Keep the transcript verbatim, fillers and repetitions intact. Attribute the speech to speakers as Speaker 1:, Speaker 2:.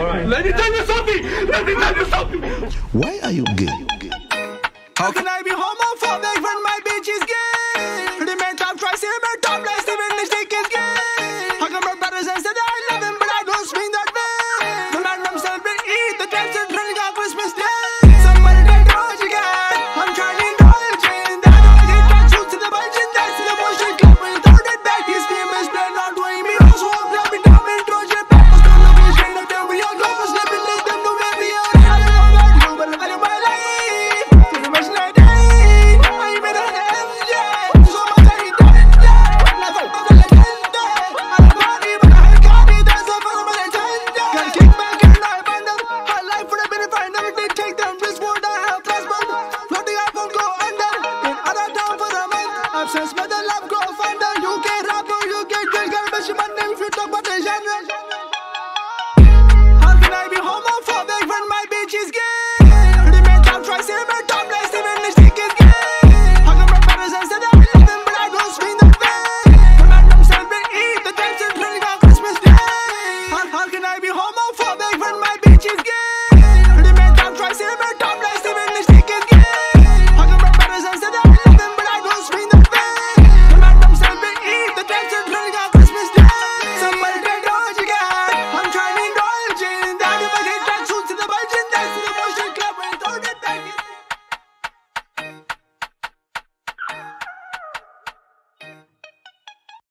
Speaker 1: right. Let me tell you something. Let me tell you something.
Speaker 2: Why are you gay?
Speaker 3: How can I be homophobic when my bitch is gay?